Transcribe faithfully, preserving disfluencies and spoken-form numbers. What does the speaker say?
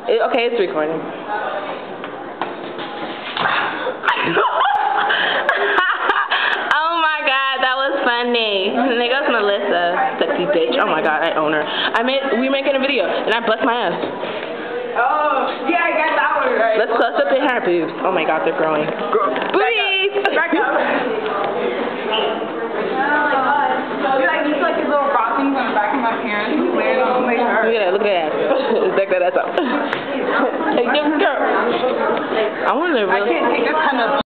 It, okay, it's recording. Oh my god, that was funny. And there goes Melissa, sexy bitch. Oh my god, I own her. I made, we making a video, and I bust my ass. Oh, yeah, I got that one right. Let's close up in her boobs. Oh my god, they're growing. Boobies! Back up. Oh my god. Dude, I need like these little frostings on the back of my pants. Man, oh my god. Look at that, look at that ass. Deck that ass up. Hey, yo, girl. I want to really. I can't take this kind of